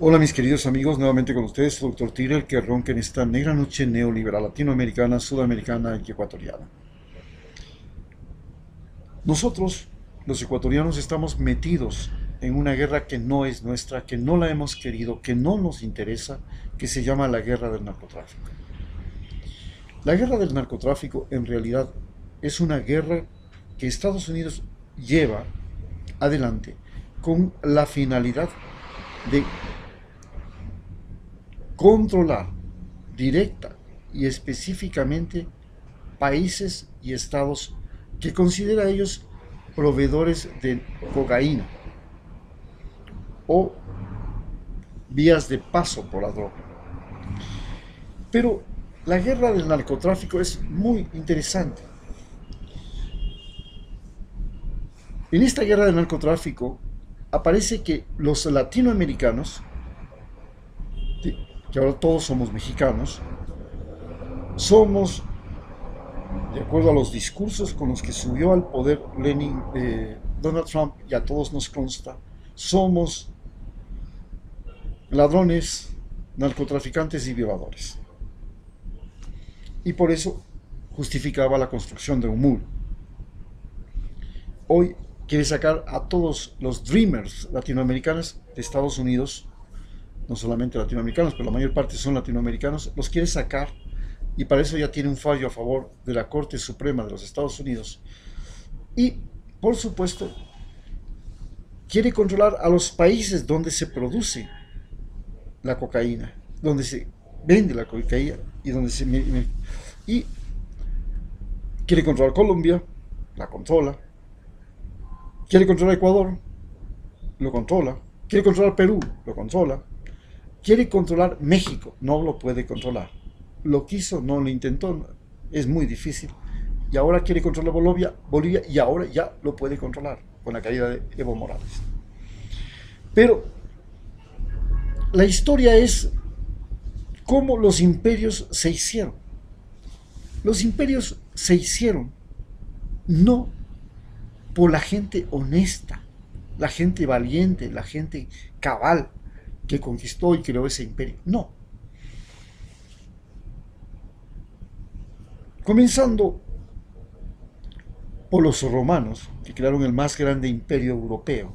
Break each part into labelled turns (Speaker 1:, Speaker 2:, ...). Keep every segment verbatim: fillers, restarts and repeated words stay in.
Speaker 1: Hola mis queridos amigos, nuevamente con ustedes, su doctor Tigre, el que ronca en esta negra noche neoliberal latinoamericana, sudamericana y ecuatoriana. Nosotros, los ecuatorianos, estamos metidos en una guerra que no es nuestra, que no la hemos querido, que no nos interesa, que se llama la guerra del narcotráfico. La guerra del narcotráfico en realidad es una guerra que Estados Unidos lleva adelante con la finalidad de controlar directa y específicamente países y estados que considera ellos proveedores de cocaína o vías de paso por la droga. Pero la guerra del narcotráfico es muy interesante. En esta guerra del narcotráfico aparece que los latinoamericanos, que ahora todos somos mexicanos, somos, de acuerdo a los discursos con los que subió al poder Lenin, eh, Donald Trump, y a todos nos consta, somos ladrones, narcotraficantes y violadores. Y por eso justificaba la construcción de un muro. Hoy quiere sacar a todos los dreamers latinoamericanos de Estados Unidos, no solamente latinoamericanos, pero la mayor parte son latinoamericanos, los quiere sacar, y para eso ya tiene un fallo a favor de la Corte Suprema de los Estados Unidos. Y, por supuesto, quiere controlar a los países donde se produce la cocaína, donde se vende la cocaína y donde se... Y quiere controlar Colombia, la controla. Quiere controlar Ecuador, lo controla. Quiere controlar Perú, lo controla. Quiere controlar México, no lo puede controlar. Lo quiso, no lo intentó, es muy difícil. Y ahora quiere controlar Bolivia, Bolivia y ahora ya lo puede controlar con la caída de Evo Morales. Pero la historia es cómo los imperios se hicieron. Los imperios se hicieron no por la gente honesta, la gente valiente, la gente cabal que conquistó y creó ese imperio. No. Comenzando por los romanos, que crearon el más grande imperio europeo.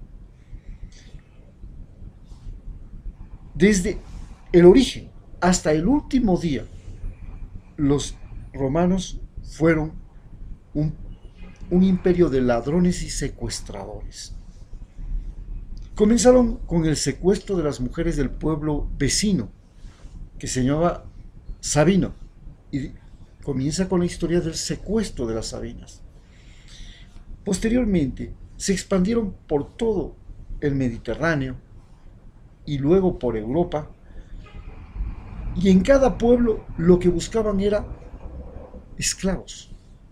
Speaker 1: Desde el origen hasta el último día, los romanos fueron un, un imperio de ladrones y secuestradores. Comenzaron con el secuestro de las mujeres del pueblo vecino, que se llamaba Sabino, y comienza con la historia del secuestro de las Sabinas. Posteriormente se expandieron por todo el Mediterráneo y luego por Europa, y en cada pueblo lo que buscaban era esclavos,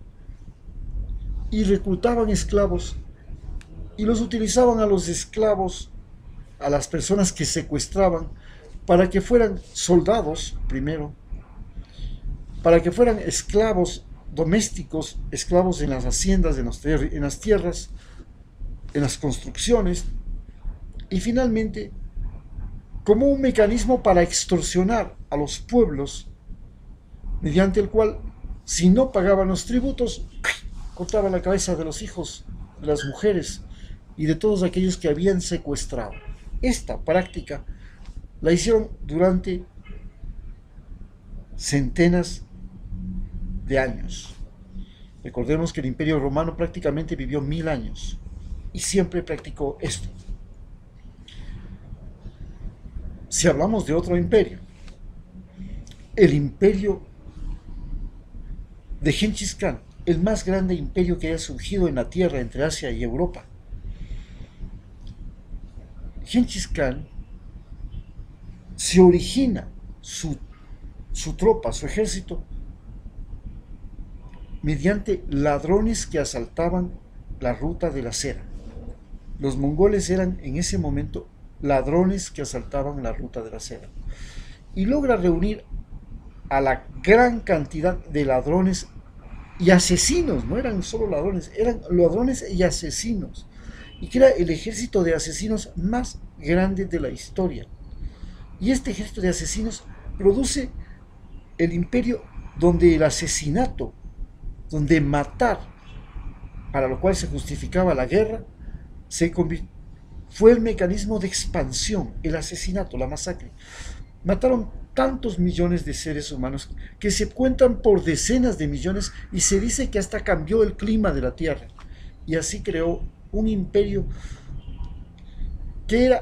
Speaker 1: y reclutaban esclavos y los utilizaban a los esclavos, a las personas que secuestraban, para que fueran soldados primero, para que fueran esclavos domésticos, esclavos en las haciendas, en, los en las tierras, en las construcciones, y finalmente como un mecanismo para extorsionar a los pueblos, mediante el cual, si no pagaban los tributos, cortaban la cabeza de los hijos, de las mujeres y de todos aquellos que habían secuestrado. Esta práctica la hicieron durante centenas de años. Recordemos que el Imperio Romano prácticamente vivió mil años y siempre practicó esto. Si hablamos de otro imperio, el imperio de Genghis Khan, el más grande imperio que haya surgido en la tierra entre Asia y Europa. Genghis Khan se origina su, su tropa, su ejército, mediante ladrones que asaltaban la ruta de la seda. Los mongoles eran en ese momento ladrones que asaltaban la ruta de la seda. Y logra reunir a la gran cantidad de ladrones y asesinos, no eran solo ladrones, eran ladrones y asesinos y que era el ejército de asesinos más grande de la historia. Y este ejército de asesinos produce el imperio donde el asesinato, donde matar, para lo cual se justificaba la guerra, se fue el mecanismo de expansión, el asesinato, la masacre. Mataron tantos millones de seres humanos que se cuentan por decenas de millones y se dice que hasta cambió el clima de la Tierra. Y así creó un imperio que era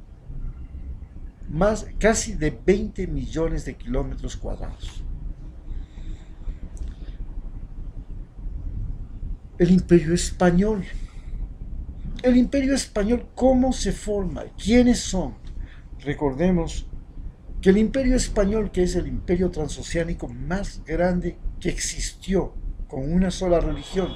Speaker 1: más casi de veinte millones de kilómetros cuadrados. El Imperio Español. El Imperio Español, ¿cómo se forma? ¿Quiénes son? Recordemos que el Imperio Español, que es el imperio transoceánico más grande que existió, con una sola religión,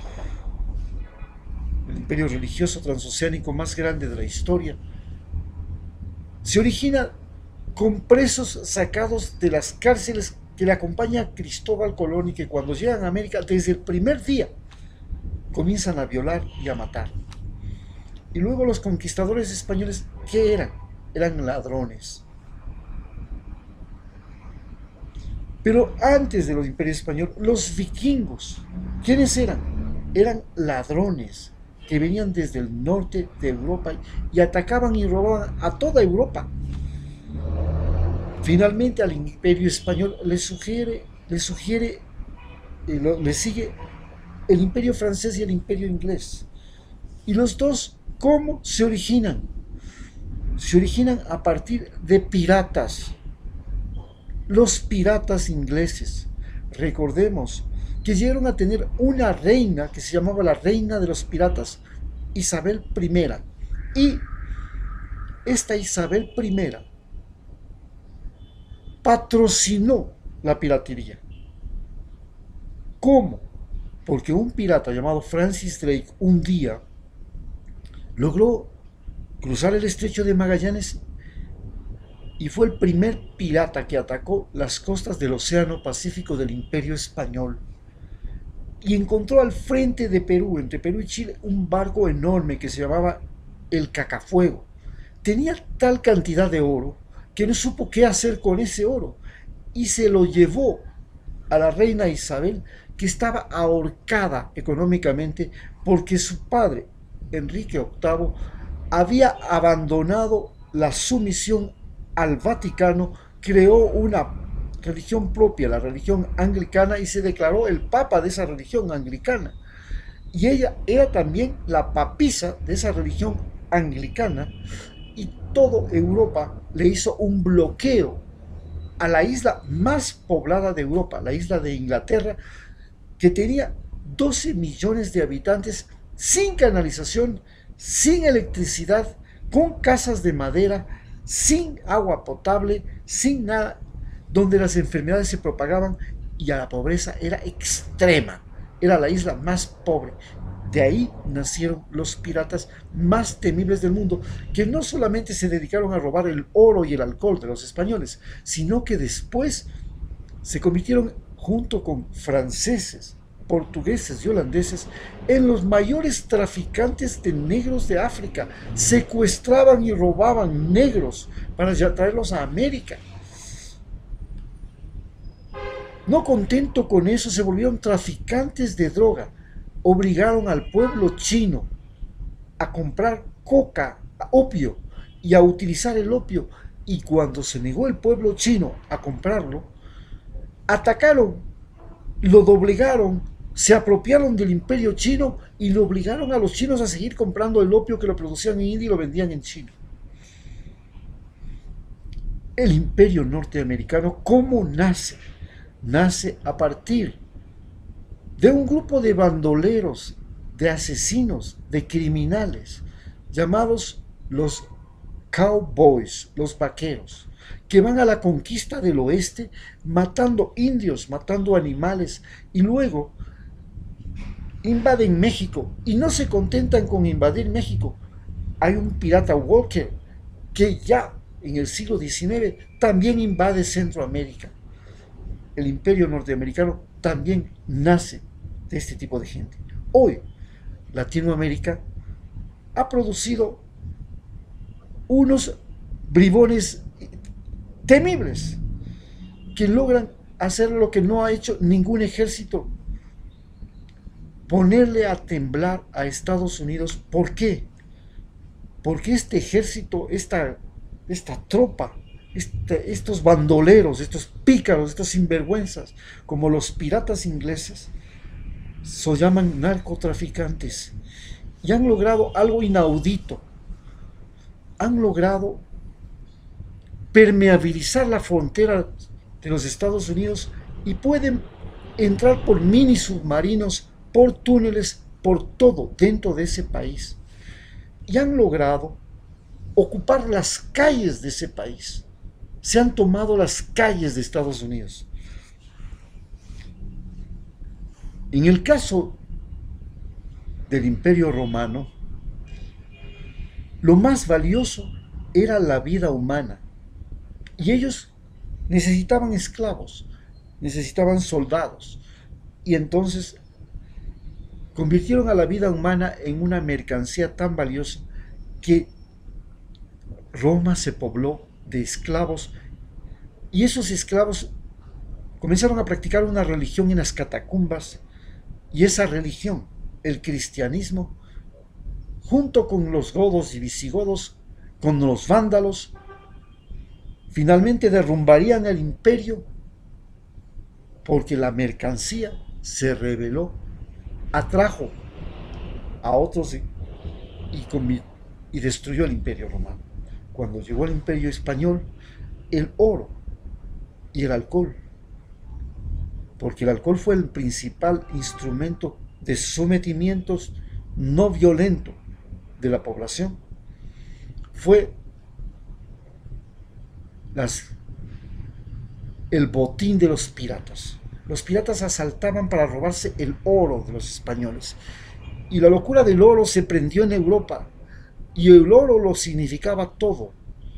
Speaker 1: el imperio religioso transoceánico más grande de la historia, se origina con presos sacados de las cárceles que le acompaña a Cristóbal Colón, y que cuando llegan a América, desde el primer día, comienzan a violar y a matar. Y luego los conquistadores españoles, ¿qué eran? Eran ladrones. Pero antes de los imperios españoles, los vikingos, ¿quiénes eran? Eran ladrones que venían desde el norte de Europa y atacaban y robaban a toda Europa. Finalmente al imperio español le sugiere, le sugiere, le sigue el imperio francés y el imperio inglés. Y los dos, ¿cómo se originan? Se originan a partir de piratas. Los piratas ingleses, recordemos que llegaron a tener una reina que se llamaba la reina de los piratas, Isabel primera, y esta Isabel primera patrocinó la piratería. ¿Cómo? Porque un pirata llamado Francis Drake un día logró cruzar el estrecho de Magallanes y fue el primer pirata que atacó las costas del Océano Pacífico del Imperio Español. Y encontró al frente de Perú, entre Perú y Chile, un barco enorme que se llamaba el Cacafuego. Tenía tal cantidad de oro que no supo qué hacer con ese oro y se lo llevó a la reina Isabel, que estaba ahorcada económicamente porque su padre, Enrique octavo, había abandonado la sumisión al Vaticano, creó una religión propia, la religión anglicana, y se declaró el papa de esa religión anglicana. Y ella era también la papisa de esa religión anglicana, y toda Europa le hizo un bloqueo a la isla más poblada de Europa, la isla de Inglaterra, que tenía doce millones de habitantes, sin canalización, sin electricidad, con casas de madera, sin agua potable, sin nada, donde las enfermedades se propagaban y la pobreza era extrema. Era la isla más pobre. De ahí nacieron los piratas más temibles del mundo, que no solamente se dedicaron a robar el oro y el alcohol de los españoles, sino que después se convirtieron, junto con franceses, portugueses y holandeses, en los mayores traficantes de negros de África. Secuestraban y robaban negros para ya traerlos a América. No contento con eso, se volvieron traficantes de droga. Obligaron al pueblo chino a comprar coca, opio, y a utilizar el opio. Y cuando se negó el pueblo chino a comprarlo, atacaron, lo doblegaron, se apropiaron del imperio chino y lo obligaron a los chinos a seguir comprando el opio que lo producían en India y lo vendían en China. El imperio norteamericano, ¿cómo nace? Nace a partir de un grupo de bandoleros, de asesinos, de criminales, llamados los cowboys, los vaqueros, que van a la conquista del oeste, matando indios, matando animales, y luego invaden México, y no se contentan con invadir México. Hay un pirata Walker que ya en el siglo diecinueve también invade Centroamérica. El imperio norteamericano también nace de este tipo de gente. Hoy, Latinoamérica ha producido unos bribones temibles que logran hacer lo que no ha hecho ningún ejército: ponerle a temblar a Estados Unidos. ¿Por qué? Porque este ejército, esta, esta tropa, este, estos bandoleros, estos pícaros, estos sinvergüenzas, como los piratas ingleses, se llaman narcotraficantes, y han logrado algo inaudito. Han logrado permeabilizar la frontera de los Estados Unidos y pueden entrar por mini submarinos, por túneles, por todo dentro de ese país. Y han logrado ocupar las calles de ese país. Se han tomado las calles de Estados Unidos. En el caso del Imperio Romano, lo más valioso era la vida humana. Y ellos necesitaban esclavos, necesitaban soldados. Y entonces convirtieron a la vida humana en una mercancía tan valiosa que Roma se pobló de esclavos, y esos esclavos comenzaron a practicar una religión en las catacumbas, y esa religión, el cristianismo, junto con los godos y visigodos, con los vándalos, finalmente derrumbarían el imperio, porque la mercancía se rebeló, atrajo a otros y, y, y destruyó el imperio romano. Cuando llegó el imperio español, el oro y el alcohol, porque el alcohol fue el principal instrumento de sometimientos no violento de la población, fue las, el botín de los piratas. Los piratas asaltaban para robarse el oro de los españoles, y la locura del oro se prendió en Europa, y el oro lo significaba todo.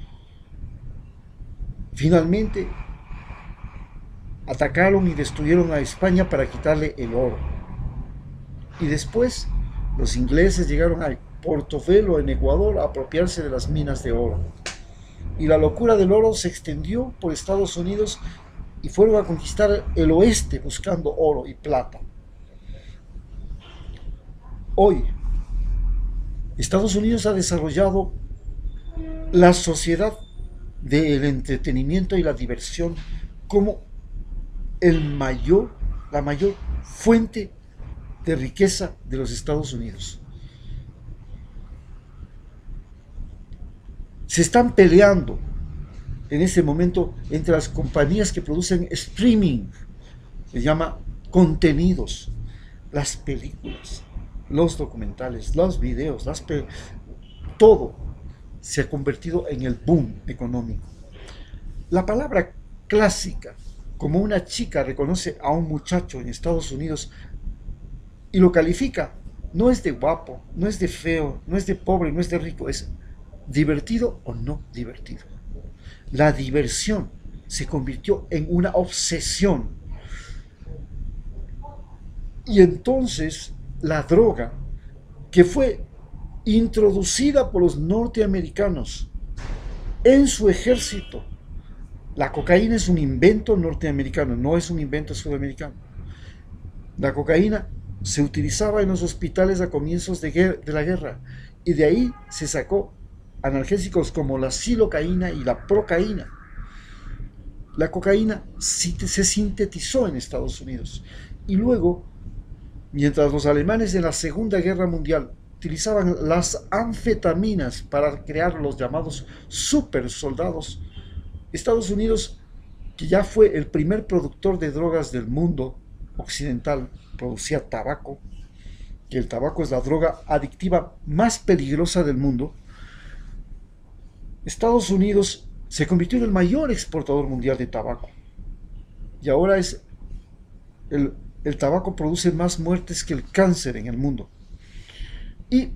Speaker 1: Finalmente atacaron y destruyeron a España para quitarle el oro, y después los ingleses llegaron a Portobelo, en Ecuador, a apropiarse de las minas de oro, y la locura del oro se extendió por Estados Unidos y fueron a conquistar el oeste buscando oro y plata. Hoy, Estados Unidos ha desarrollado la sociedad del entretenimiento y la diversión como el mayor, la mayor fuente de riqueza de los Estados Unidos. Se están peleando en ese momento entre las compañías que producen streaming, se llama contenidos, las películas, los documentales, los videos, las pe todo se ha convertido en el boom económico. La palabra clásica, como una chica reconoce a un muchacho en Estados Unidos y lo califica, no es de guapo, no es de feo, no es de pobre, no es de rico, es divertido o no divertido. La diversión se convirtió en una obsesión. Y entonces la droga, que fue introducida por los norteamericanos en su ejército, la cocaína es un invento norteamericano, no es un invento sudamericano. La cocaína se utilizaba en los hospitales a comienzos de, de la guerra, y de ahí se sacó analgésicos como la silocaína y la procaína. La cocaína se sintetizó en Estados Unidos, y luego, mientras los alemanes en la Segunda Guerra Mundial utilizaban las anfetaminas para crear los llamados super soldados, Estados Unidos, que ya fue el primer productor de drogas del mundo occidental, producía tabaco, que el tabaco es la droga adictiva más peligrosa del mundo. Estados Unidos se convirtió en el mayor exportador mundial de tabaco, y ahora es el, el tabaco produce más muertes que el cáncer en el mundo. Y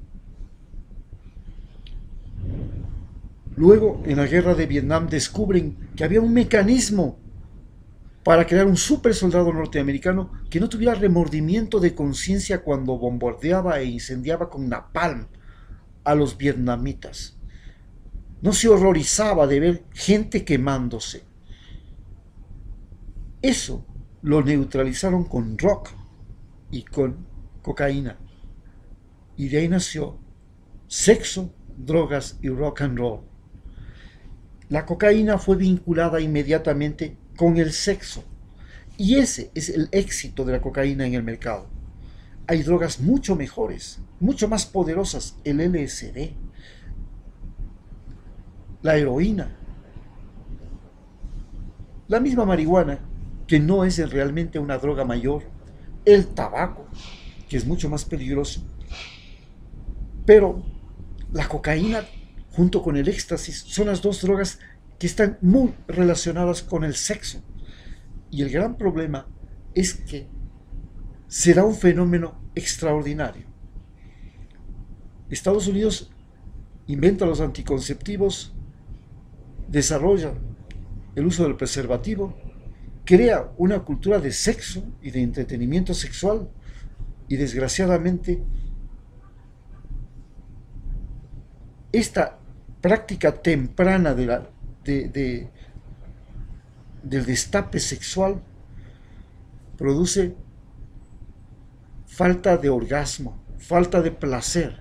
Speaker 1: luego, en la guerra de Vietnam, descubren que había un mecanismo para crear un super soldado norteamericano que no tuviera remordimiento de conciencia cuando bombardeaba e incendiaba con napalm a los vietnamitas. No se horrorizaba de ver gente quemándose. Eso lo neutralizaron con rock y con cocaína. Y de ahí nació sexo, drogas y rock and roll. La cocaína fue vinculada inmediatamente con el sexo. Y ese es el éxito de la cocaína en el mercado. Hay drogas mucho mejores, mucho más poderosas, el L S D, la heroína, la misma marihuana, que no es realmente una droga mayor, el tabaco, que es mucho más peligroso. Pero la cocaína, junto con el éxtasis, son las dos drogas que están muy relacionadas con el sexo. Y el gran problema es que será un fenómeno extraordinario. Estados Unidos inventa los anticonceptivos, desarrolla el uso del preservativo, crea una cultura de sexo y de entretenimiento sexual y desgraciadamente esta práctica temprana de la, de, de, del destape sexual produce falta de orgasmo, falta de placer,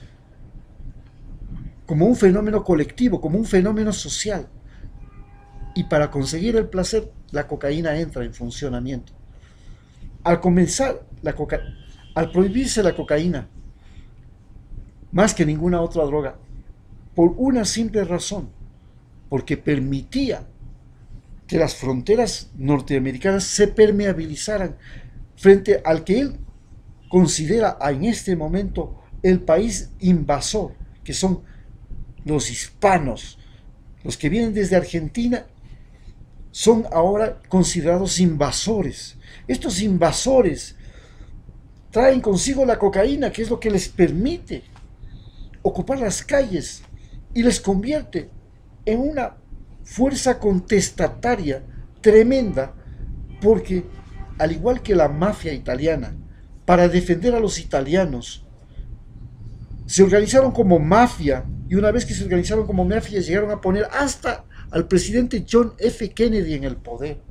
Speaker 1: como un fenómeno colectivo, como un fenómeno social. Y para conseguir el placer, la cocaína entra en funcionamiento. Al comenzar, la coca al prohibirse la cocaína, más que ninguna otra droga, por una simple razón, porque permitía que las fronteras norteamericanas se permeabilizaran frente al que él considera en este momento el país invasor, que son los hispanos, los que vienen desde Argentina, son ahora considerados invasores. Estos invasores traen consigo la cocaína, que es lo que les permite ocupar las calles y les convierte en una fuerza contestataria tremenda, porque al igual que la mafia italiana, para defender a los italianos, se organizaron como mafia, y una vez que se organizaron como mafia, llegaron a poner hasta al presidente John F. Kennedy en el poder.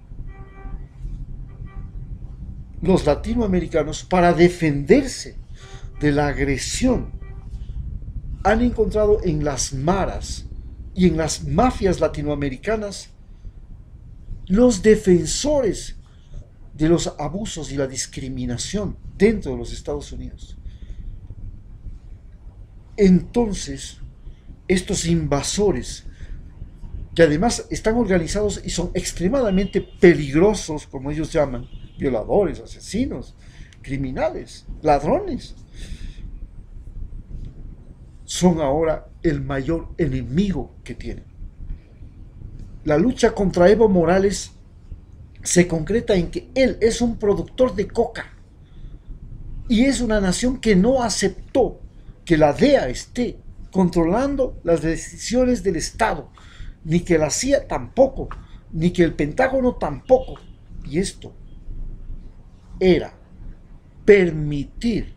Speaker 1: Los latinoamericanos, para defenderse de la agresión, han encontrado en las maras y en las mafias latinoamericanas los defensores de los abusos y la discriminación dentro de los Estados Unidos. Entonces, estos invasores, que además están organizados y son extremadamente peligrosos, como ellos llaman, violadores, asesinos, criminales, ladrones, son ahora el mayor enemigo que tienen. La lucha contra Evo Morales se concreta en que él es un productor de coca y es una nación que no aceptó que la D E A esté controlando las decisiones del Estado, ni que la C I A tampoco, ni que el Pentágono tampoco. Y esto era permitir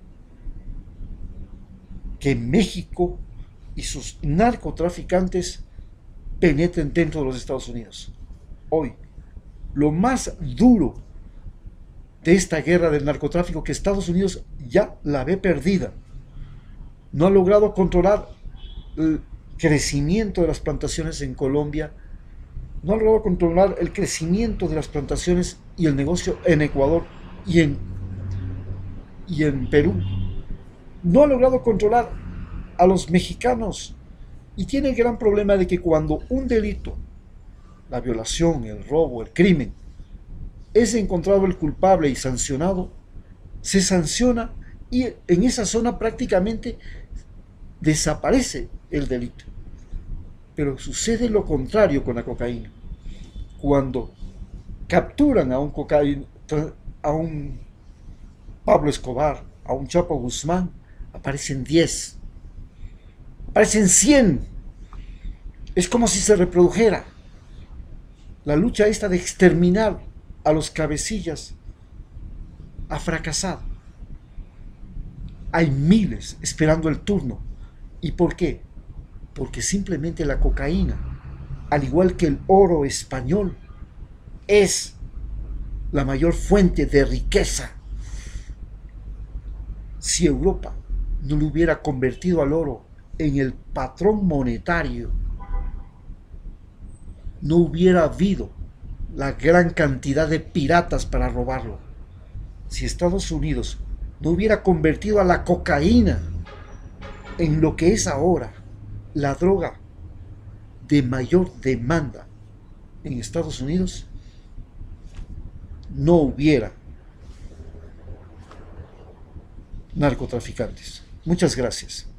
Speaker 1: que México y sus narcotraficantes penetren dentro de los Estados Unidos. Hoy, lo más duro de esta guerra del narcotráfico, que Estados Unidos ya la ve perdida, no ha logrado controlar el crecimiento de las plantaciones en Colombia, no ha logrado controlar el crecimiento de las plantaciones y el negocio en Ecuador y en, y en Perú, no ha logrado controlar a los mexicanos, y tiene el gran problema de que cuando un delito, la violación, el robo, el crimen, es encontrado el culpable y sancionado, se sanciona y en esa zona prácticamente desaparece el delito. Pero sucede lo contrario con la cocaína. Cuando capturan a un cocaína, a un Pablo Escobar, a un Chapo Guzmán, aparecen diez, aparecen cien. Es como si se reprodujera. La lucha esta de exterminar a los cabecillas ha fracasado. Hay miles esperando el turno ¿Y por qué? Porque simplemente la cocaína, al igual que el oro español, es la mayor fuente de riqueza. Si Europa no le hubiera convertido al oro en el patrón monetario, no hubiera habido la gran cantidad de piratas para robarlo. Si Estados Unidos no hubiera convertido a la cocaína en lo que es ahora la droga de mayor demanda en Estados Unidos, no hubiera narcotraficantes. Muchas gracias.